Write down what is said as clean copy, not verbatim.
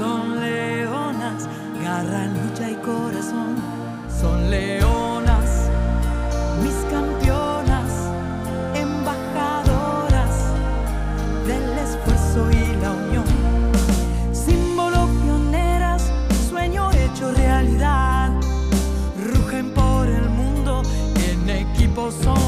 son leonas, garra, lucha y corazón. Son leonas, mis campeonas, embajadoras del esfuerzo y la unión. Símbolo pioneras, sueño hecho realidad. Rugen por el mundo, en equipo son